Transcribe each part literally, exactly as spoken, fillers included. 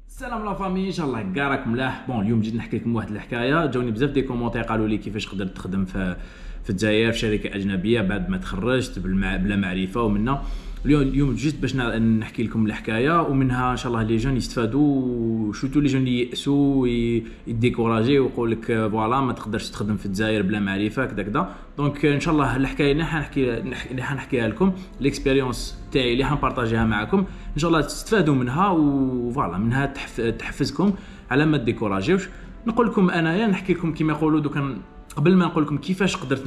السلام لا فامي، ان شاء الله كاع راكم ملاح. بون اليوم جيت نحكي لكم واحد الحكايه. جاوني بزاف دي كومونتير قالوا لي كيفاش قدرت تخدم في في الجزائر في شركه اجنبيه بعد ما تخرجت بالمع... بلا معرفه. ومنها اليوم اليوم جيت باش نحكي لكم الحكايه، ومنها ان شاء الله لي جون يستفادوا، شوتو لي جون اللي يأسوا يديكوراجي ويقول لك فوالا ما تقدرش تخدم في الجزائر بلا معرفه كذا كذا. دونك ان شاء الله الحكايه اللي حنحكي اللي حنحكيها لكم، ليكسبيريونس تاعي اللي حنبارطاجيها معكم، ان شاء الله تستفادوا منها وفوالا منها تحف... تحفزكم على ما ديكوراجيوش. نقول لكم انايا نحكي لكم كيما يقولوا دوكا، قبل ما نقول لكم كيفاش قدرت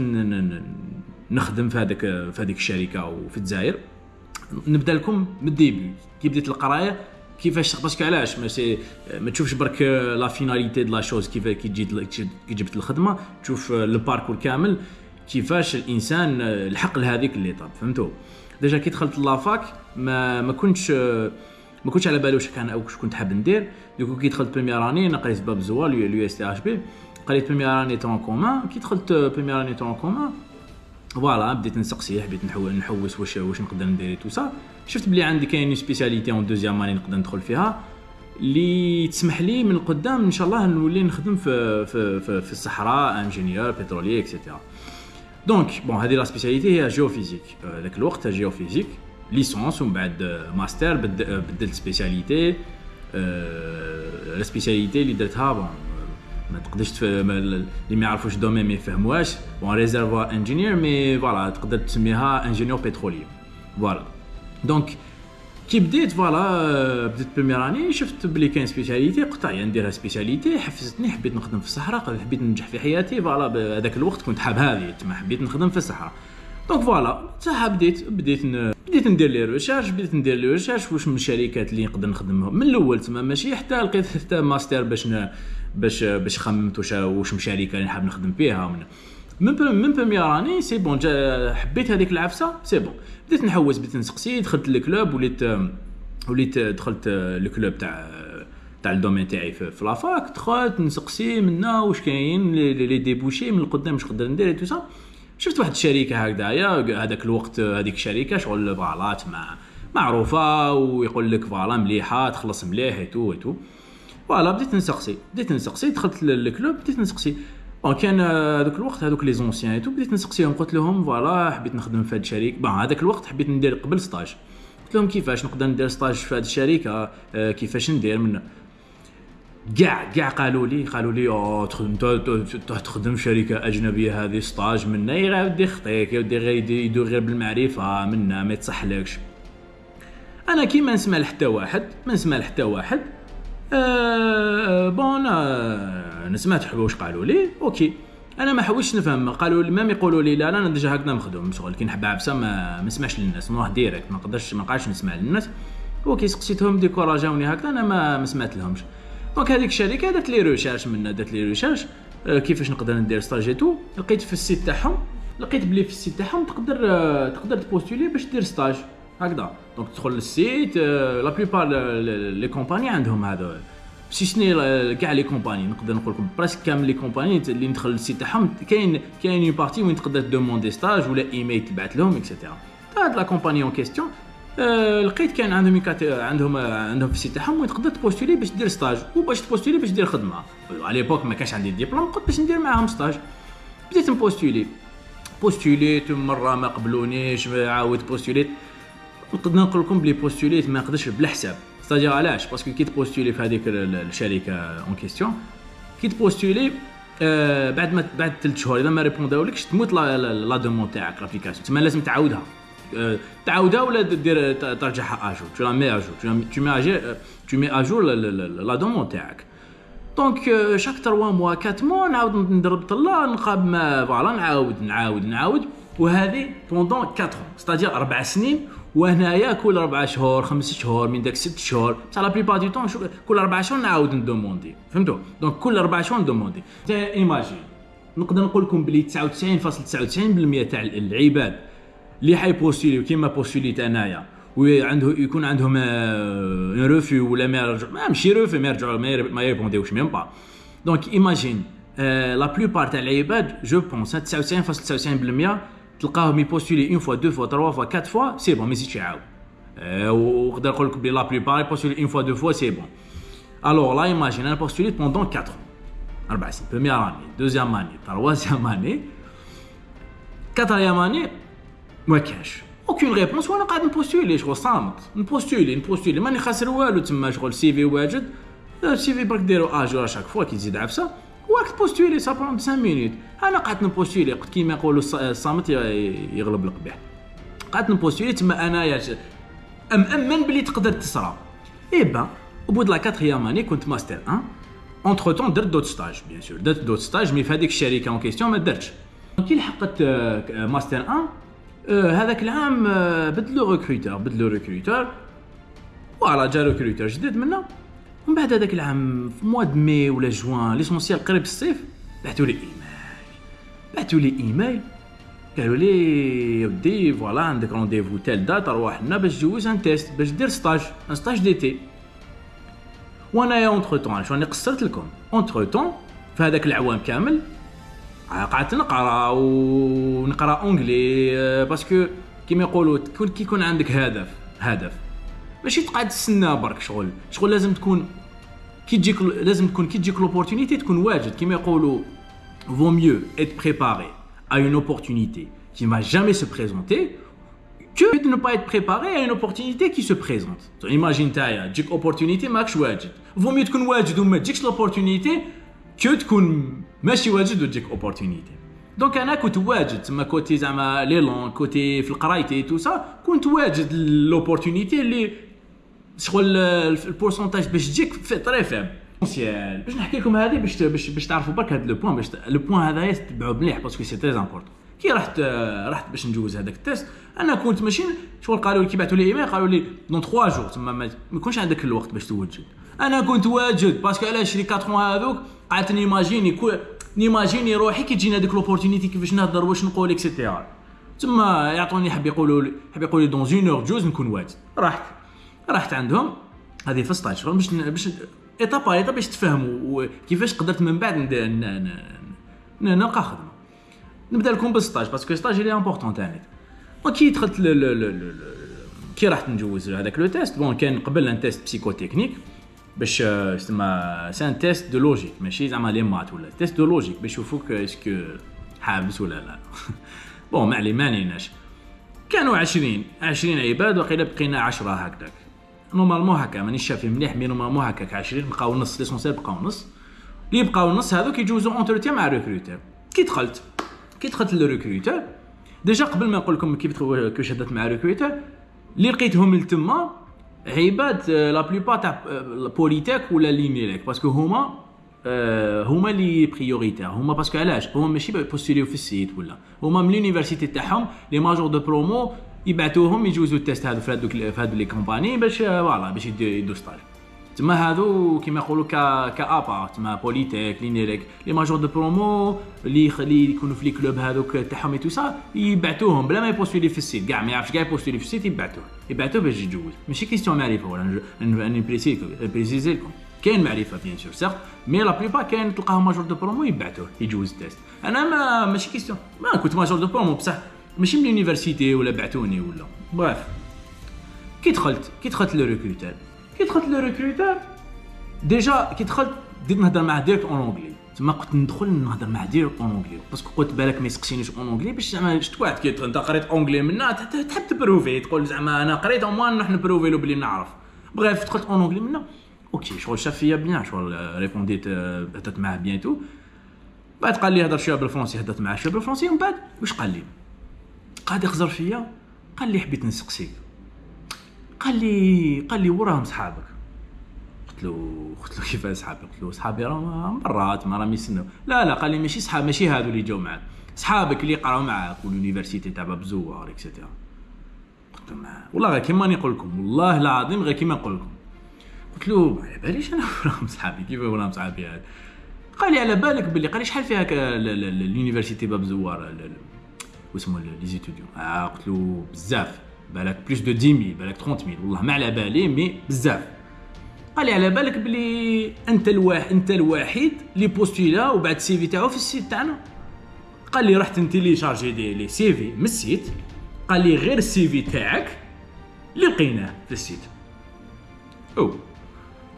نخدم في هذاك في هذيك الشركه وفي الجزائر، نبدا لكم من الديبي كي بديت القرايه. كيفاش باسكو علاش ماشي ما تشوفش برك لا فيناليتي دو لا شوز كيف كي جيت كي جبت الخدمه، تشوف لو باركور كامل كيفاش الانسان لحق لهذيك اللي طاب. فهمتوا؟ ديجا كي دخلت لافاك ما ما كنتش ما كنتش على بالي واش كان او واش كنت حاب ندير. دوكو كي دخلت بريمير اني نقريت باب زوال اليو اس تي اش بي، قريت بريمير اني طون كومان. كي دخلت بريمير اني طون كومان فوالا بديت نسقسي، حبيت نحول نحوس واش واش نقدر ندير تو سا. شفت بلي عندي كاين سبيسياليتي اون دوزيام اني نقدر ندخل فيها اللي تسمح لي من قدام ان شاء الله نولي نخدم في في في, في الصحراء انجينيور بترولي اكسيتيرا. دونك بون هذه لا سبيسياليتي هي جيوفيزيك. ذاك الوقت جيوفيزيك ليسونس، ومن بعد ماستر بدلت سبيسياليتي. لا سبيسياليتي اللي درتها بون ما تقدرش اللي ما يعرفوش الدومين ما يفهموهاش، بون ريزيرفوار انجينيور مي فوالا تقدر تسميها انجينيور بترولي. فوالا دونك كي بديت فوالا بديت بريمير اني شفت بلي كاين سبيسياليتي، قلت يا نديرها سبيسياليتي، حفزتني، حبيت نخدم في الصحراء، حبيت ننجح في حياتي. فوالا هذاك الوقت كنت حاب هذه، تما حبيت نخدم في الصحراء. دونك فوالا صح بديت بديت ن... بديت ندير لي ريشيرش بديت ندير لي ريشيرش واش من الشركات اللي نقدر نخدمهم من الاول، تما ماشي حتى لقيت حتى ماستر باش ن... باش باش خممت واش واش من شركه اللي نحب نخدم فيها. من من من بريمير اني سي بون حبيت هذيك العفسه سي بون. بديت نحوس بديت نسقسي، دخلت للكلوب، وليت وليت دخلت الكلوب تاع تاع الدومين تاعي في لافاك. دخلت نسقسي منا واش كاين لي ديبوشي من القدام واش نقدر ندير تو سا. شفت واحد الشركه هكذايا هذاك الوقت، هذيك الشركه شغل فالات مع معروفه ويقول لك فوالا مليحه تخلص مليح اي تو اي تو. فوالا بديت نسقسي بديت نسقسي دخلت للكلوب بديت نسقسي. بون كان هذوك الوقت هذوك لي زونسيان اي تو، بديت نسقسيهم قلت لهم فوالا حبيت نخدم في هذه الشركه. بون هذاك الوقت حبيت ندير قبل ستاج، قلت لهم كيفاش نقدر ندير ستاج في هذه الشركه، كيفاش ندير من كاع كاع قالوا لي قالوا لي او تخدم في شركه اجنبيه هذه ستاج منا يغادي يخطيك يودي غير يدير غير بالمعرفه منا ما يتصحلكش. انا كيما نسمع لحتى واحد ما نسمع لحتى واحد أه بون أه نسمعت واش قالوا لي اوكي. انا ما حاولتش نفهم، قالوا لي مام يقولوا لي لا انا ديجا هكذا مخدوم شغل كي نحب عبسه ما ما نسمعش للناس، نروح ديريكت ما نقدرش ما نبقاش نسمع للناس. اوكي سقسيتهم ديكوراجاوني هكذا انا ما, ما سمعت لهمش. دونك هذيك الشركه دات لي ريشيرش منا دات لي ريشيرش أه كيفاش نقدر ندير ستاج تو. لقيت في السيت تاعهم لقيت بلي في السيت تاعهم تقدر أه تقدر تبوستولي باش دير ستاج هكذا. دونك تدخل للسيت لا بليبار لي كومباني عندهم هذا، سي سني كاع لي كومباني نقدر نقول لكم بريسك كامل لي كومباني اللي ندخل للسيت تاعهم كاين كاين اون بارتي وين تقدر دوموندي ستاج ولا ايميل تبعث لهم اكسيتيرا. هاد لا كومباني اون كيستيون أه لقيت كان عندهم عندهم عندهم في السيت تاعهم وين تقدر تبوستولي باش دير ستاج وباش تبوستولي باش دير خدمه. على ليبوك ما كانش عندي ديبلوم قلت باش ندير معاهم ستاج. بديت نبوستولي بوستوليت مره ما قبلونيش، عاود بوستوليت. نقدر نقول لكم بلي بوستوليت ما نقدرش بلا حساب. ستاجير علاش؟ باسكو كي تبوستولي في هذيك الشركه اون كيستيون كي تبوستولي آه بعد ما بعد ثلاث شهور اذا ما ريبونداولكش تموت لا لا دومون تاعك لابليكاسيون، تما لازم تعاودها آه تعاودها ولا دير ترجعها اجور. تو لا مي اجور تو مي اجور تو مي اجور لا دومون تاعك. دونك شاك ثلاثة موا أربعة موا نعاود ندرب طلا نقاب ما فوالا نعاود نعاود نعاود وهذه بوندون أربعة ستاجير أربع سنين. وهنايا كل أربعة شهور خمس شهور من داك ست شهور تاع لا بليبار دو طون كل أربعة شهور نعاود ندوموندي. فهمتوا؟ دونك كل أربعة شهور ندوموندي. تا ايماجين نقدر نقول لكم بلي تسعة وتسعين فاصلة تسعة وتسعين بالمية تاع العباد اللي حيبوستوليو كيما بوستوليت انايا وعنده يكون عندهم ان روفي ولا ما يرجع ماشي روفي ما يرجعوا ما يريبونديوش ميم با. دونك ايماجين لا بليبار تاع العباد جو بونس تسعة وتسعين فاصلة تسعة وتسعين بالمية تلقاهم يبوستولي اون فوا دو فوا تروا فوا كات فوا سي بون ما يزيدش يعاود. ونقدر نقول لك بلي لا بليبار يبوستولي اون فوا دو فوا سي بون. Alors là, imagine, on a postulé pendant quatre ans. أربع سنين. Première année, deuxième année, troisième année, quatrième année, ما كاش. Aucune réponse وانا قاعد نبوستولي شغل صامت. نبوستولي نبوستولي ماني خاسر والو تما شغل سي في واجد. السي في برك ديرو اجور شاك فوا كي تزيد عفسه. واك تبوستولي سا بون خمسة مينوت. انا قعدت نبوستولي قلت كيما يقولوا الصامت يغلب القبيح. قعدت نبوستولي تما انايا ام امن بلي تقدر تسرى. اي با au bout de la quatrième année كنت ماستر واحد. entre temps درت دوت ستاج بيان سور درت دوت ستاج مي في هذيك الشركه اون كيستيون ما درتش. كي لحقت ماستر واحد هذاك العام بدلوا ريكروتور بدلوا ريكروتور فوالا جا ريكروتور جديد منا. ومن بعد هذاك العام في موا د مي ولا جوان ليسونسيال قريب الصيف بعثوا لي ايميل بعثوا لي ايميل قالوا لي يا ودي فوالا عندك رونديفو تال دات روح لنا باش تجوز ان تيست باش دير ستاج ان ستاج ديتي. وانا يا اونتر طون شو راني قصرت لكم اونتر طون في هذاك العوام كامل قعدت نقرا ونقرا اونغلي باسكو كيما يقولوا كي يكون عندك هدف هدف ماشي تقعد تسنى برك شغل شغل لازم تكون كي تجيك لازم تكون كي تجيك لوبورتونيتي تكون واجد كيما يقولوا vaut mieux être préparé à une opportunité qui ne va jamais se présenter que de ne pas être préparé à une opportunité qui se présente. Imagine تايا تجيك opportunité ماكش واجد vaut mieux تكون واجد وما تجيكش l'opportunité que تكون ماشي واجد وتجيك opportunité. دونك انا كنت واجد تما كوتي زعما لي لون كوتي في القرايتي تو سا كنت واجد لوبورتونيتي اللي شغل البورسونتاج باش تجيك في طري فيب باش نحكي لكم هذه باش باش باش تعرفوا برك هذا لو بوين باش لو بوين هذا تتبعوا مليح باسكو سي تري امبورطون. كي رحت رحت باش نجوز هذاك التيست انا كنت ماشي شغل قالوا لي كي بعثوا لي ايميل قالوا لي دون ثلاثة جور تما ما يكونش عندك الوقت باش توجد. انا كنت واجد باسكو علاش لي أربعة هذوك قعدت نيماجيني كل نيماجيني روحي كي تجينا ديك لوبورتونيتي كيفاش نهضر واش نقول اكسيتيرا تما يعطوني حاب يقولوا لي حاب يقولوا لي دون اون اور جوز نكون واجد. رحت رحت عندهم هذه في ستاج باش باش ايطاب ايطاب باش تفهموا كيفاش قدرت من بعد نلقى خدمه. نبدا لكم بالستاج باسكو ستاج اللي امبورطون تاني. وكي دخلت ل ل كي رحت نجوز هذاك لو تيست بون كان قبل ان تيست بسيكوتكنيك باش تسمى سان تيست دو لوجيك ماشي زعما لي مات ولا تيست دو لوجيك باش يشوفوك اسكو حابس ولا لا. بون ما علي مانيناش كانوا عشرين عشرين عباد وقيلا بقينا عشرة هكذاك نورمالمون هكا مانيش شافي مليح مي نورمالمون هكاك عشرين بقاو نص ليسونسيال بقاو نص اللي بقاو نص هذوك يجوزوا اونتروتيان مع الريكروتور. كي دخلت كي دخلت للريكروتور ديجا قبل ما نقول لكم كيف كيفاش هدرت مع الريكروتور اللي لقيتهم لتما عباد لا بلوبار تاع بوليتيك ولا لينيليك باسكو هما هما لي بريوريتير هما باسكو علاش هما ماشي بوستوليو في السيت ولا هما من لونيفرسيتي تاعهم لي ماجور دو برومو يبعثوهم يجوزوا التيست هذا في هذوك في هذو لي كومباني باش فوالا باش يدو ستاج تما هذو كيما يقولوا كا كابا تما بوليتيك لينيليك لي ماجور دو برومو اللي اللي يكونوا في لي كلوب هذوك تاعهم تو سا يبعثوهم بلا ما يبوستولي في السيت كاع ما يعرفش كاع يبوستولي في السيت يبعثوه يبعثوه باش يجوز ماشي كيستيون معرفه ولا اني بريسيزي لكم كاين معرفه بيان سور سيغ مي لا بليبار كاين تلقاهم ماجور دو برومو يبعثوه يجوز التيست. انا ما ماشي كيستيون ما كنت ماجور دو برومو بصح ماشي من لونيفرسيتي ولا بعثوني ولا بريف. كي دخلت كي دخلت لو ريكروتور كي دخلت لو ريكروتور ديجا كي دخلت بديت نهضر معاه ديريكت اون اونغلي تما قلت ندخل نهضر معاه ديريكت اون اونغلي باسكو قلت بالك ما يسقسينيش اون اونغلي باش زعما شفت واحد كي انت قريت اونغلي منا تحب تبروفي تقول زعما انا قريت او موان نروح نبروفي له بلي نعرف. بريف دخلت اون اونغلي منا اوكي شغل شاف فيا بيان شغل ريبونديت هضرت معاه بيان تو. بعد قال لي هضر شويه بالفرنسي هضرت معاه شويه بالفرنسي ومن بعد واش قال لي قعد يخزر فيا قال لي حبيت نسقسيك قال لي قال لي وراهم صحابك قلت له قلت له كيف صحابي قلت له صحابي راه مرات ما راهم يسنوا لا لا قال لي ماشي صحاب ماشي هادو اللي جاو معاك صحابك اللي قراو معاك واليونيفرسيتي تاع باب الزوار اكسيتيرا. قلت له والله غير كيما نقول لكم والله العظيم غير كيما نقول لكم قلت له ما على باليش انا وراهم صحابي كيف وراهم صحابي هذا. قال لي على بالك باللي قال لي شحال فيها اليونيفرسيتي باب الزوار واسمو لي زيتوديون آه قلت له بزاف بالك بلوس دو عشرة مية بالك ثلاثين مية والله ما على بالي مي بزاف. قال لي على بالك بلي انت الواحد انت الوحيد اللي بوستولا وبعد السي في تاعو في السيت تاعنا. قال لي رحت نتيليشارجي دي لي سي في من السيت قال لي غير السي في تاعك اللي لقيناه في السيت. او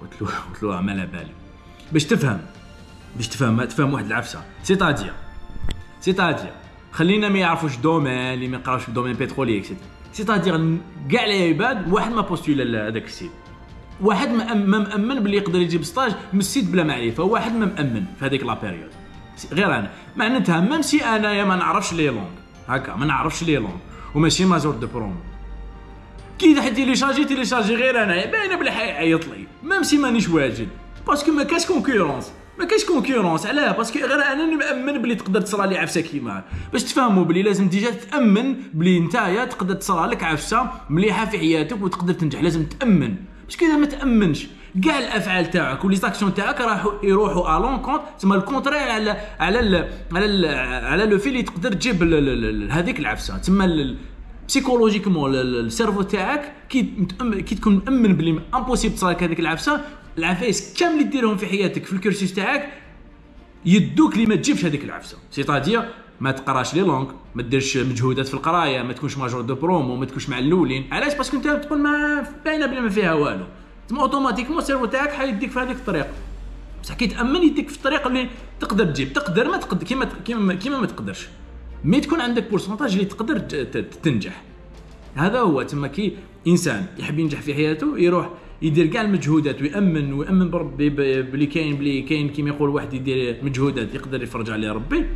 قلت له قلت له ما على بالي باش تفهم باش تفهم تفهم واحد العفسه. سيتادير سيتادير خلينا ما يعرفوش دومين اللي ما يقراوش في الدومين بترولي اكسيتيرا. سيتادير كاع العباد واحد ما بوستولا هذاك السيت، واحد ما مأمن باللي يقدر يجيب ستاج من السيت بلا معرفه، واحد ما مأمن في هذيك لا بيريود غير انا. معناتها ميم سي انايا ما نعرفش لي لونغ هكا ما نعرفش لي لونغ وماشي ماجور دو برومو، كي حد تيليشارجي تيليشارجي غير انايا باينه بلي حيعيط لي ميم سي مانيش واجد باسكو ما كاش كونكورونس ما كاينش كونكورونس. علاه؟ باسكو غير انا مأمن بلي تقدر تصرى لي عفسه كيما باش تفهموا بلي لازم ديجا تامن بلي نتايا تقدر تصرى لك عفسه مليحه في حياتك وتقدر تنجح. لازم تامن، باسكو اذا ما تامنش كاع الافعال تاعك ولي زاكسيون تاعك راح يروحوا الون كونت، تسمى الكونترير على على ال على ال على لو في اللي تقدر تجيب هذيك العفسه. تسمى بسيكولوجيكمون السيرفو تاعك كي كي تكون مأمن بلي امبوسيبل تصرى لك هذيك العفسه، العفايس كامل اللي ديرهم في حياتك في الكورسوس تاعك يدوك لي ما تجيبش هذيك العفسه. سيتادير ما تقراش لي لونغ، ما ديرش مجهودات في القرايه، ما تكونش ماجور دو برومو، ما تكونش مع الاولين. علاش؟ باسكو انت تكون ما باينه بلي ما فيها والو، تما اوتوماتيكمون السيرفو تاعك حيديك في هذيك الطريق. بصح كي تامن يديك في الطريق اللي تقدر تجيب، تقدر ما تقدر كيما كيما كيما ما تقدرش، مي تكون عندك بورسونتاج اللي تقدر تنجح. هذا هو. تما كي انسان يحب ينجح في حياته يروح يدير كاع المجهودات ويامن ويامن بربي بلي كاين بلي كاين كيما يقول واحد يدير مجهودات يقدر يفرج عليه ربي،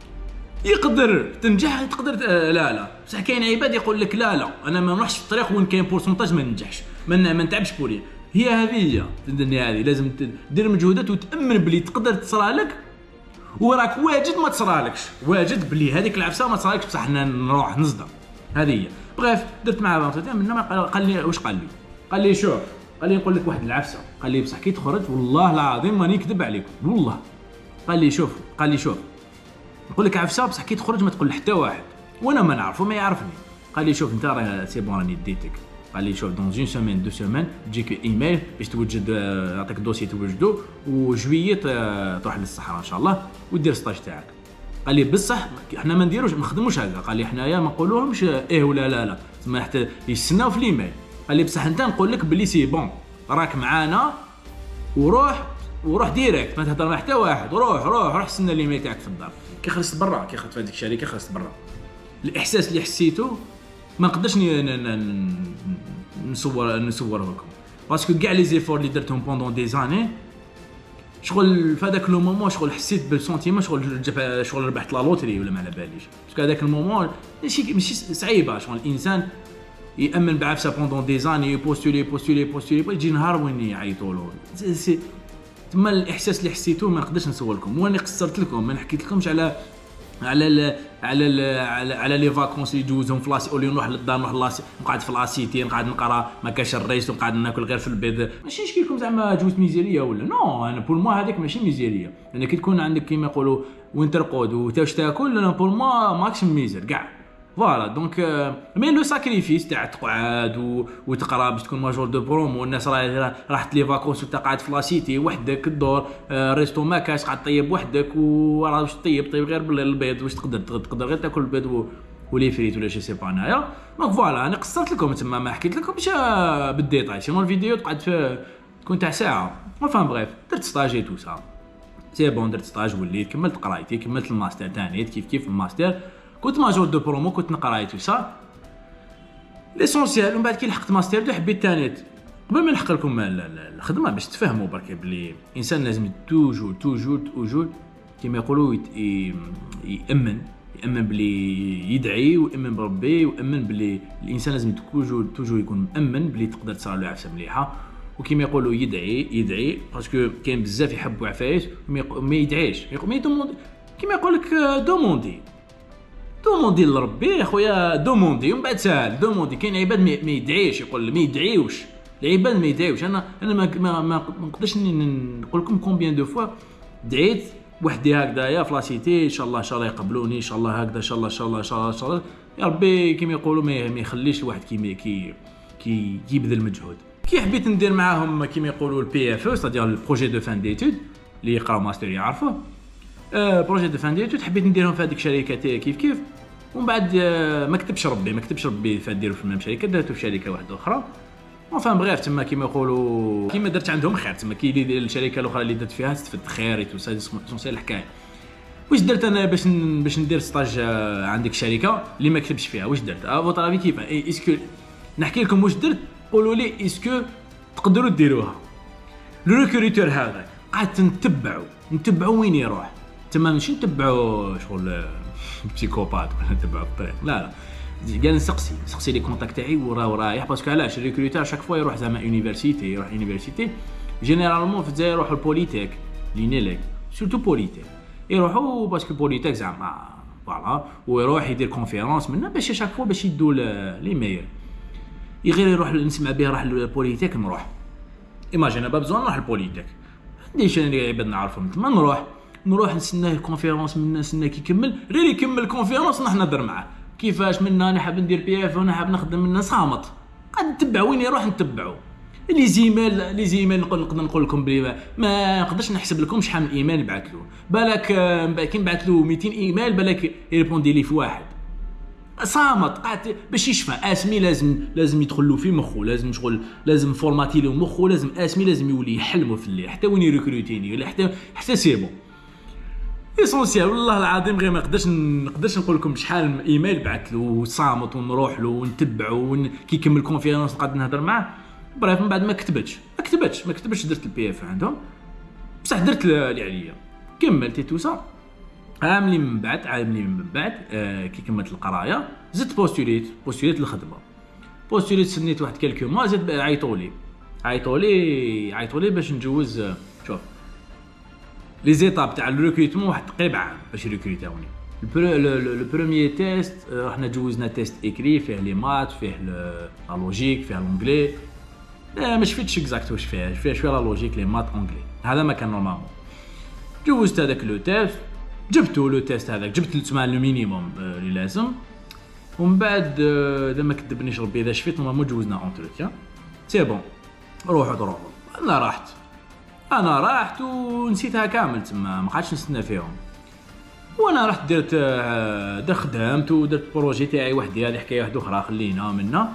يقدر تنجح تقدر لا لا. بصح كاين عباد يقول لك لا لا انا ما نروحش في الطريق وين كاين بورسونتاج ما ننجحش، ما ما نتعبش بولي. هي هذه هي الدنيا هذه، لازم دير مجهودات وتامن بلي تقدر تصرى لك وراك واجد ما تصرالكش، واجد بلي هذيك العفسه ما تصرالكش بصح حنا نروح نصدم. هذه هي. بغيف درت معاه بانتوتيا من ما قال لي واش قال لي قال لي شوف قال لي نقول لك واحد العفسه، قال لي بصح كي تخرج والله العظيم ماني نكذب عليكم والله. قال لي شوف قال لي شوف نقول لك عفسه بصح كي تخرج ما تقول لحتى واحد وانا ما نعرفه ما يعرفني. قال لي شوف انت راه سي بون راني ديتك. قال لي شوف دون اون سيمين دو سيمين تجيك ايميل باش توجد نعطيك دوسي توجدو وجوية تروح للصحراء ان شاء الله ودير ستاج تاعك. قال لي بصح احنا ما نديروش ما نخدموش هكا، قال لي حنايا ما نقولوهمش ايه ولا لا لا، تسمى حتى يستناو في الايميل. قال لي بصح انت نقول لك بلي سي بون راك معانا وروح وروح ديريكت ما تهضر مع حتى واحد، وروح روح روح استنى الايميل تاعك في الدار. كي خرجت برا كي خرجت في هذيك الشركه خرجت برا الاحساس اللي حسيته ما نقدرش نصور نصوره لكم، باسكو كاع لي زيفور اللي درتهم بوندون دي زاني شغل في هذاك لو مومون شغل حسيت بالسونتيمون شغل شغل ربحت لا لوتري ولا ما على باليش. باسكو هذاك المومون ماشي ماشي صعيبه شغل الانسان يامن بعفسه بوندون دي زاني يبوستولي يبوستولي يبوستولي يجي نهار وين يعيطوا له. تما الاحساس اللي حسيتوه ما نقدرش نصور لكم، وانا قصرت لكم ما نحكيت لكمش على على ال على ال على, على لي فاكونس اللي جوزهم في لاسي اولي نروح للدار نروح لاسي نقعد في لاسيتي نقعد نقرا ما كاش الريس ونقعد ناكل غير في البيض. ماشي نشكي لكم زعما جوز ميزيريه ولا نو، انا بور موا هذيك ماشي ميزيريه. انا كي تكون عندك كيما يقولوا وين ترقد وتاش تاكل انا بور موا ماكش ميزر كاع فوالا. دونك مي لو ساكريفيس تاع تقعد وتقرا باش تكون ماجور دو بروم والناس راه راحت لي فاكونس وانت قاعد في لاسيتي وحدك الدور ريستو ما كاش قاعد طيب وحدك وراه واش طيب طيب غير بالبيض واش تقدر تقدر غير تاكل البيض ولي فريت ولا شي سي با انايا. دونك فوالا انا قصرت لكم تما ما حكيت لكمش بالديتاي سينو الفيديو تقعد في تكون تاع ساعه. فان بغيف درت ستاجي تو سا سي بون درت ستاج وليت كملت قرايتي كملت الماستر تاني كيف كيف الماستر كنت ماجور دو برومو كنت نقراي تو سا ليسونسيال. ومن بعد كي لحقت ماستر دو حبيت تانيت قبل ما نحق لكم الخدمه باش تفهموا برك بلي الانسان لازم توجور توجور توجور كيما يقولوا يامن يامن بلي يدعي ويامن بربي ويامن بلي الانسان لازم توجور توجور يكون مامن بلي تقدر تصرى له عفسه مليحه. وكيما يقولوا يدعي يدعي باسكو كاين بزاف يحبوا عفايس ما يدعيش ما يدوموندي كيما يقول لك دوموندي دوموندي لربي يا خويا دوموندي ومن بعد ساهل دوموندي. كاين عباد ما يدعيش يقول ما يدعيوش العباد ما يدعيوش. انا انا ما ما نقدرش نقول لكم كومبيان دو فوا دعيت وحدي هكذايا في لاسيتي ان شاء الله ان شاء الله يقبلوني ان شاء الله هكذا ان شاء الله ان شاء الله ان شاء الله, إن شاء الله. يا ربي كيما يقولوا ما يخليش الواحد كي كي كي يبذل مجهود. كي حبيت ندير معاهم كيما يقولوا البي اف او سادير البروجي دو فان ديتود اللي يقراو ماستر يعرفوه بروجي دو فان ديتود حبيت نديرهم في هذيك الشركه كيف كيف. ومن بعد ما كتبش ربي ما كتبش ربي فنديرو في الميم شركه درتو في شركه واحده اخرى اونفان بغيف تما كيما يقولوا كيما درت عندهم خير تما كي اللي الشركه الاخرى اللي درت فيها استفدت خير تو سا سونسي الحكايه. واش درت انا باش باش ندير ستاج عندك الشركه اللي ما كتبش فيها؟ واش درت افوطرافي كيف اسكو نحكي لكم واش درت قولوا لي اسكو تقدروا ديروها. لو ريكروتور هذاك قعدت نتبعو نتبعو وين يروح تما ماشي نتبعو شغل بسيكوبات ولا نتبعو الطريق لا لا قال نسقسي نسقسي لي كونتاك تاعي وراه رايح باسكو علاش الريكروتور شاك فوا يروح زعما يونيفرسيتي يروح يونيفرسيتي جينيرالمون في الجزائر يروحوا البوليتيك لينيليك سورتو بوليتيك يروحوا باسكو بوليتيك زعما فوالا ويروح يدير كونفيرونس منا باش شاك فوا باش يدو لي مير غير يروح نسمع به راح للبوليتيك نروح ايماجينا با بزون نروح للبوليتيك عنديش انا عباد نعرفهم تما نروح نروح نستناه الكونفيرونس منا نستناه كي يكمل غير يكمل الكونفيرونس نحن نهضر معاه كيفاش منا انا حاب ندير بي اف وانا حاب نخدم منا صامت قاعد نتبع وين يروح نتبعو لي زيميل لي زيميل نقدر نقول لكم بلي ما نقدرش نحسب لكم شحال من ايميل نبعث له بالك كي نبعث له مئتين ايميل بالك يريبوندي لي في واحد صامت قاعد باش يشفى اسمي لازم لازم يدخل له في مخه لازم شغل لازم فورماتي له مخه لازم اسمي لازم يولي يحلمه في الليل حتى وين يريكروتيني ولا حتى حتى سيبو اسونسيال والله العظيم غير ما نقدرش نقدرش نقول لكم شحال من ايميل بعث له صامت ونروح له ونتبعه كي يكمل كونفيرونس نقعد نهضر معاه بريف من بعد ما كتبتش ما كتبتش ما كتبتش درت البي اف عندهم بصح درت اللي عليا كملت توسا عام اللي من بعد عام اللي من بعد آه كي كملت القرايه زدت بوستوليت بوستوليت الخدمه بوستوليت سنيت واحد كالكو موا زاد عيطولي عيطولي عيطولي باش نجوز شوف لي زيتاب تاع الريكروتمون واحد تقريبا عام باش يريكروتاوني لو بروميير تيست رحنا جوزنا تيست اكري فيه لي مات فيه لا لوجيك فيه لونجلي لا مش فيتش اكزاكت واش فيه فيه شويه لا لوجيك لي مات اونجلي هذا ما كان نورمالمون جوزت هذاك لو تيست جبتو لو تيست هذاك جبت تسمع لو مينيموم اللي لازم ومن بعد اذا ما كذبنيش ربي اذا شفيت نورمالمون جوزنا اونتروتيان سي بون روحوا روحوا انا رحت انا رحت ونسيتها كامل تما ما قعدتش نستنى فيهم وانا رحت درت درت خدمت ودرت بروجي تاعي وحدي هذه حكايه واحده اخرى خلينا منا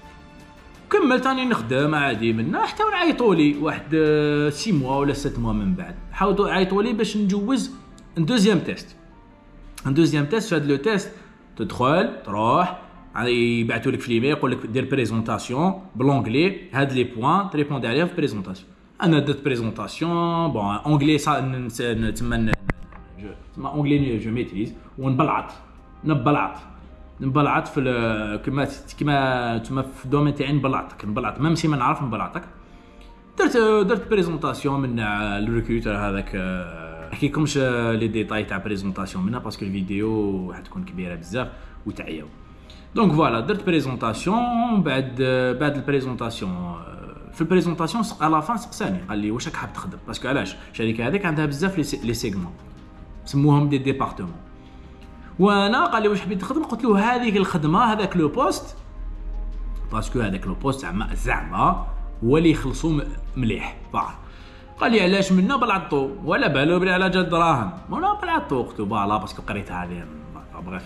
كملت راني نخدم عادي منا حتى عيطولي واحد سي موا ولا سبعة موا من بعد حاولوا عيطولي باش نجوز ان دوزيام تيست ان دوزيام تيست هذا لو تيست تدخل تروح يبعثوا لك في ليميل يقول لك دير بريزونطاسيون بلونجلي هاد لي بوين تريبوندي عليهم في بريزونطاسيون انا درت بريزونطاسيون بون اونجلي تما تما اونجلي جو ميتريز ونبلعط نبلعط نبلعط في كما كما تما في الدومين تاعي نبلعطك نبلعط ميم سي ما نعرف نبلعطك درت درت بريزونطاسيون من الريكروتر هذاك نحكيكمش لي ديتاي تاع بريزونطاسيون منها باسكو الفيديو راح تكون كبيره بزاف وتعياو دونك فوالا درت بريزونطاسيون بعد بعد البريزونطاسيون في البريزونطاسيون على فان سقساني قال لي واش راك حاب تخدم باسكو علاش الشركه هذيك عندها بزاف لي سيغمون سموهم دي ديبارتمون وانا قال لي واش حبيت تخدم قلت له هذيك الخدمه هذاك لو بوست باسكو هذاك لو بوست زعما زعما هو اللي يخلصوا مليح فار قال لي علاش منا بلعطو ولا بالو بلي على جال دراهم ولا بلعطو قلت له فوالا باسكو قريت هذه بغيف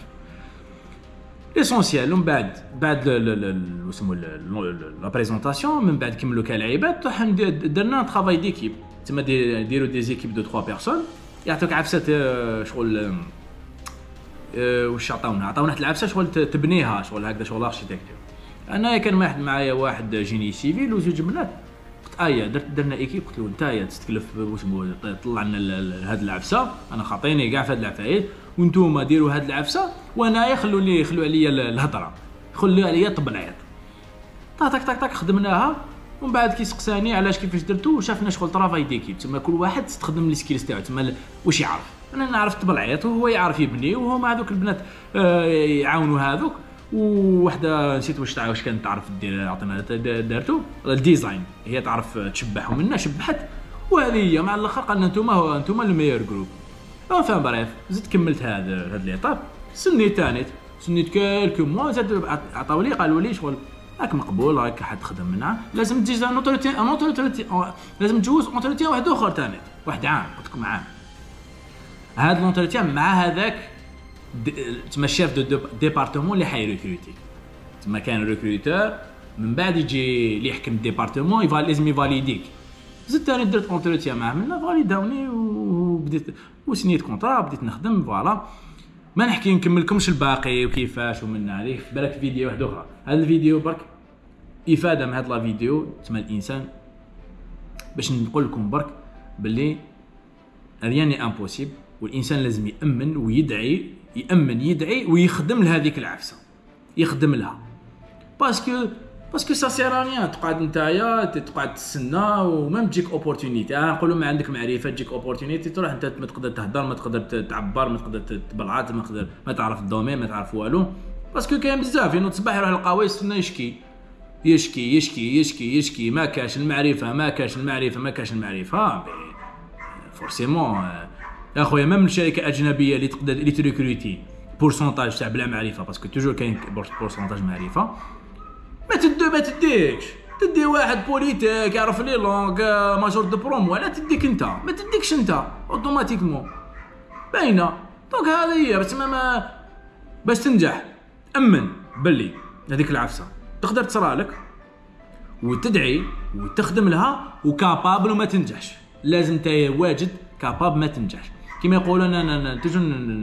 ليسونسيال ومن بعد بعد اسمو لا بريزونطاسيون من بعد كملوا كالعباد درنا طرافاي ديكيب تما ديروا دي زيكيب دو ثلاثة بيرسون يعطوك عفسه شغل واش عطاونا عطاونا واحد العفسه شغل تبنيها شغل هكذا شغل اركيتكتور انا كان واحد معايا واحد جيني سيفيل وزوج بنات قلت ايا درت درنا ايكيب قلت له نتايا تستكلف اسمو طلع لنا هاد العفسه انا خاطيني كاع في هاد العفايات وانتوما ديروا هاد العفسه وانايا خلوا لي خلوا عليا الهضره خلوا عليا طب العيط طاك طاك طاك خدمناها ومن بعد كيسقساني علاش كيفاش درتو شافنا شغل طرافاي ديكيب تما كل واحد تستخدم لي سكيلز تاعو تما واش يعرف انا نعرف طب العيط وهو يعرف يبني وهما هذوك البنات يعاونوا هذوك ووحده نسيت واش واش كانت تعرف دير عطينا دارتو الديزاين هي تعرف تشبح ومنا شبحت وهذه هي مع الاخر قالنا نتوما نتوما الميور جروب فان بريف زدت كملت هذا هذا ليطاب سنيت ثاني سنيت كالكو موا زاد عطاو لي قالوا لي شغل راك مقبول راك حد تخدم منها لازم تجي نوتوريتي نوتوريتي لازم تجوز اونتروتي واحد اخر ثاني واحد عام قلت لكم عام هذا لونتروتي مع هذاك تما الشيف دو ديبارتمون اللي حيريكروتي تما كان ريكروتور من بعد يجي اللي يحكم الديبارتمون يفال لازم يفاليديك. زدت انا درت اونتروتيان معاه منا فاليداوني وبديت وسنيت كونطرا بديت نخدم فوالا. ما نحكي نكملكمش الباقي وكيفاش ومن عليه في بالك فيديو واحد اخرى. هذا الفيديو برك افاده من هذا لا فيديو تسمى الانسان باش نقول لكم برك باللي ريان امبوسيبل، والانسان لازم يامن ويدعي يامن يدعي ويخدم لهذيك العفسه يخدم لها باسكو باسكو سا سيرانيا تقعد نتايا تقعد تسنى وما تجيك اوبورتونيتي. انا نقولوا ما عندك معرفه تجيك اوبورتونيتي تروح انت ما تقدر تهضر ما تقدر تعبر ما تقدر تبلعات ما تقدر ما تعرف الدومين ما تعرف والو باسكو كاين بزاف ينوض الصباح يروح للقهوه يستنى يشكي يشكي يشكي يشكي يشكي ما كاش المعرفه ما كاش المعرفه ما كاش المعرفه فورسيمون يا خويا ميم الشركه الاجنبيه اللي تقدر اللي تريكروتي بورسونتاج تاع بلا معرفه باسكو توجور كاين بورسونتاج معرفه ما تدو ما تديكش تدي واحد بوليتيك يعرف لي لونغ ماجور دو برومو ولا تديك انت ما تديكش انت اوتوماتيكمون باينه. دونك هذه هي باش ما باش تنجح امن باللي هذيك العفسه تقدر تصرالك وتدعي وتخدم لها وكابابل وما تنجحش. لازم انت واجد كاباب ما تنجحش كيما يقولوا انا تجو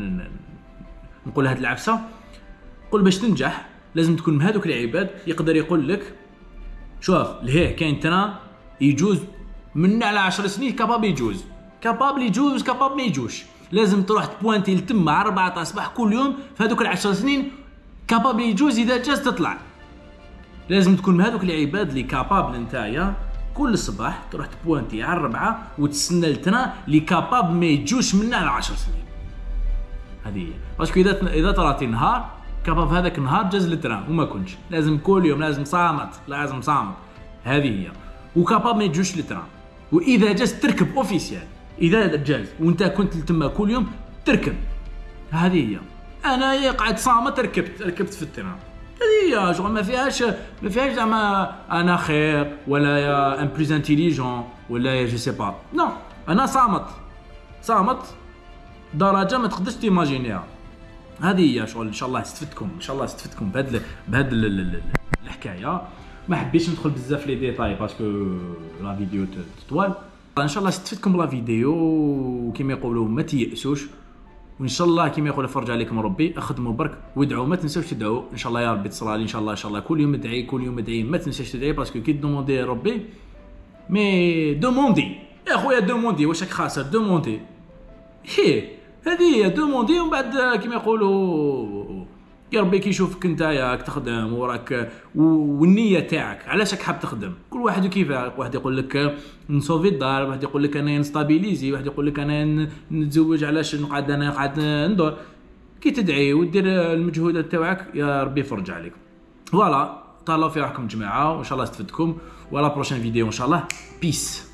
نقول هاد العفسه قول باش تنجح لازم تكون من هذوك العباد يقدر يقول لك شوف لهيه كاين ترا يجوز من على عشر سنين كاباب يجوز كابابل يجوز كاباب ما يجوش. لازم تروح تبوانتي لتما على أربعة تاع الصباح كل يوم في هذوك العشر سنين كابابل يجوز اذا جاز تطلع. لازم تكون من هذوك العباد اللي كابابل نتايا كل صباح تروح تبوانتي على الربعة وتستنى الترا اللي كاباب ما يجوش منه على عشر سنين. هذه هي باسكو اذا اذا طراتي نهار كاباب هذاك النهار جاز للترا وما كنتش لازم كل يوم لازم صامت لازم صامت. هذه هي وكاباب ما يجوش للترا واذا جاز تركب اوفيسيال اذا جاز وانت كنت تما كل يوم تركب. هذه هي انا قعدت صامت ركبت ركبت في الترا. هذه هي شغل ما فيهاش ما فيهاش زعما انا خير ولا يا ان بلوز انتيليجون ولا يا جو سي با نو انا صامت صامت درجه ما تقدرش تيماجينيها. هذه هي شغل ان شاء الله استفدتكم ان شاء الله استفدتكم بهذا بهذا الحكايه. ما حبيتش ندخل بزاف لي ديتاي باسكو لا فيديو تطول. ان شاء الله استفدتكم لا فيديو وكما يقولوا ما تيأسوش وان شاء الله كما يقول فرج عليكم ربي اخدموا برك وادعوا ما تنساوش تدعوا ان شاء الله يا ربي تصرالي ان شاء الله ان شاء الله كل يوم ادعي كل يوم ادعي ما تنساش تدعي باسكو كي دوموندي ربي مي دوموندي يا خويا دوموندي واش راك خاسر دوموندي هي هذه هي دوموندي ومن بعد كما يقولوا يا ربي كي يشوفك انت ياك تخدم وراك والنيه تاعك علاش راك حاب تخدم. كل واحد كيفاه واحد يقول لك نصوفي الدار واحد يقول لك انا نستابيليزي واحد يقول لك انا نتزوج علاش نقعد انا قاعد ندور. كي تدعي ودير المجهودات تاعك يا ربي يفرج عليك. فوالا تهلاو في راحكم جماعه وان شاء الله استفدتكم ولا بروشين فيديو ان شاء الله. بيس.